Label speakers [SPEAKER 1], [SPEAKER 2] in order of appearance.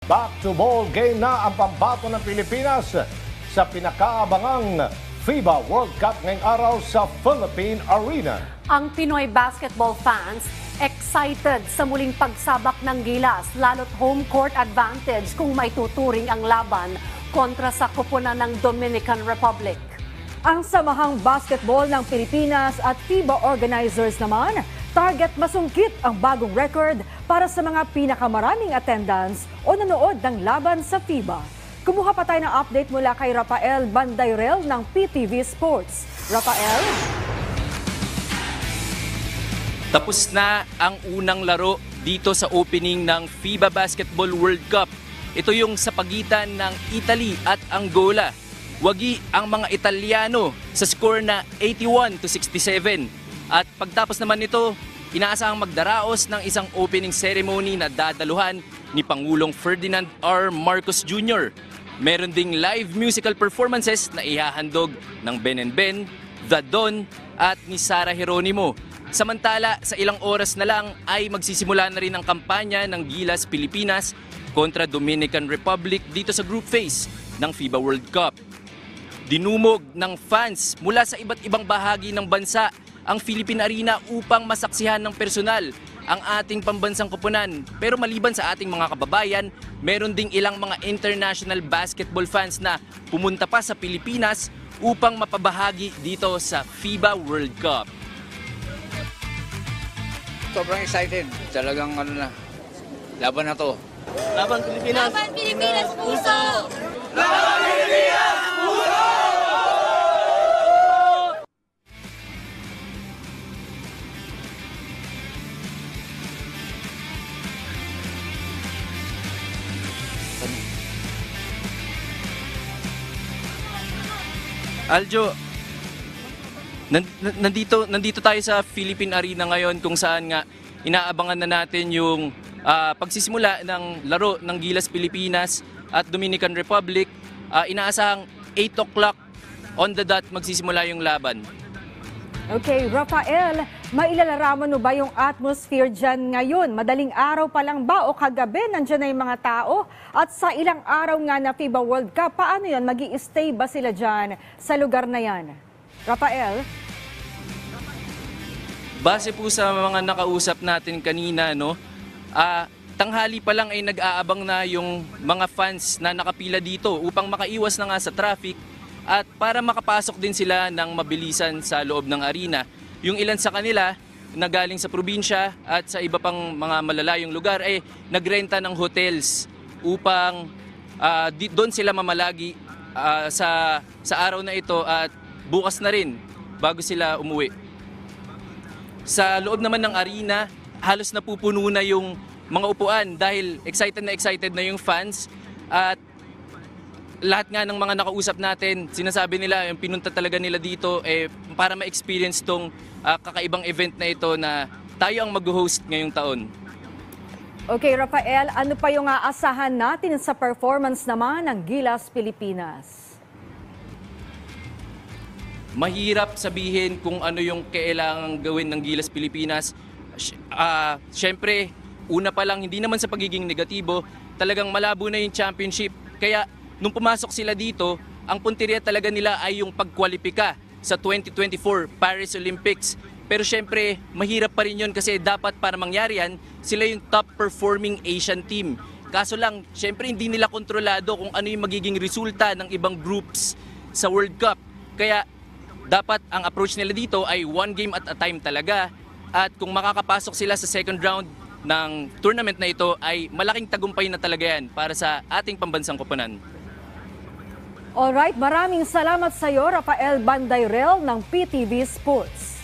[SPEAKER 1] Back to ball game na ang pambato ng Pilipinas sa pinakaabangang FIBA World Cup ngayong araw sa Philippine Arena.
[SPEAKER 2] Ang Pinoy basketball fans excited sa muling pagsabak ng Gilas, lalo't home court advantage kung may tuturing ang laban kontra sa koponan ng Dominican Republic.
[SPEAKER 3] Ang Samahang Basketball ng Pilipinas at FIBA organizers naman, target masungkit ang bagong record para sa mga pinakamaraming attendance o nanood ng laban sa FIBA. Kumuha pa tayo ng update mula kay Rafael Bandayrel ng PTV Sports. Rafael?
[SPEAKER 4] Tapos na ang unang laro dito sa opening ng FIBA Basketball World Cup. Ito yung sa pagitan ng Italy at Angola. Wagi ang mga Italyano sa score na 81-67. At pagtapos naman nito, inaasahang magdaraos ng isang opening ceremony na dadaluhan ni Pangulong Ferdinand R. Marcos Jr. Meron ding live musical performances na ihahandog ng Ben and Ben, The Don at ni Sara Geronimo. Samantala, sa ilang oras na lang ay magsisimula na rin ang kampanya ng Gilas Pilipinas kontra Dominican Republic dito sa group phase ng FIBA World Cup. Dinumog ng fans mula sa iba't ibang bahagi ng bansa ang Philippine Arena upang masaksihan ng personal ang ating pambansang koponan. Pero maliban sa ating mga kababayan, meron ding ilang mga international basketball fans na pumunta pa sa Pilipinas upang mapabahagi dito sa FIBA World Cup.
[SPEAKER 5] Sobrang excited. Talagang laban na to.
[SPEAKER 4] Laban Pilipinas!
[SPEAKER 6] Laban Pilipinas puso!
[SPEAKER 4] Laban Pilipinas puso! Aljo, nandito tayo sa Philippine Arena ngayon kung saan nga inaabangan na natin yung pagsisimula ng laro ng Gilas Pilipinas at Dominican Republic. Inaasahang 8 o'clock on the dot magsisimula yung laban.
[SPEAKER 3] Okay, Rafael, mailalaraman mo ba yung atmosphere dyan ngayon? Madaling araw pa lang ba o kagabi nandyan na yung mga tao? At sa ilang araw nga na FIBA World Cup, paano yun? Mag-i-stay ba sila dyan sa lugar na yan? Rafael?
[SPEAKER 4] Base po sa mga nakausap natin kanina, tanghali pa lang ay nag-aabang na yung mga fans na nakapila dito upang makaiwas na nga sa traffic at para makapasok din sila ng mabilisan sa loob ng arena. Yung ilan sa kanila na galing sa probinsya at sa iba pang mga malalayong lugar ay nagrenta ng hotels upang doon sila mamalagi sa araw na ito at bukas na rin bago sila umuwi. Sa loob naman ng arena, halos napupuno na yung mga upuan dahil excited na yung fans at lahat nga ng mga nakausap natin, sinasabi nila yung pinunta talaga nila dito para ma-experience tong kakaibang event na ito na tayo ang mag-host ngayong taon.
[SPEAKER 3] Okay, Rafael, ano pa yung aasahan natin sa performance naman ng Gilas Pilipinas?
[SPEAKER 4] Mahirap sabihin kung ano yung kailangang gawin ng Gilas Pilipinas. Siyempre, una pa lang, hindi naman sa pagiging negatibo, talagang malabo na yung championship. Kaya nung pumasok sila dito, ang punteriya talaga nila ay yung pagkwalipika sa 2024 Paris Olympics. Pero syempre, mahirap pa rin yun kasi dapat para mangyari yan, sila yung top performing Asian team. Kaso lang, syempre hindi nila kontrolado kung ano yung magiging resulta ng ibang groups sa World Cup. Kaya dapat ang approach nila dito ay one game at a time talaga. At kung makakapasok sila sa second round ng tournament na ito ay malaking tagumpay na talaga yan para sa ating pambansang koponan.
[SPEAKER 3] Alright, maraming salamat sa iyo, Rafael Bandayrel ng PTV Sports.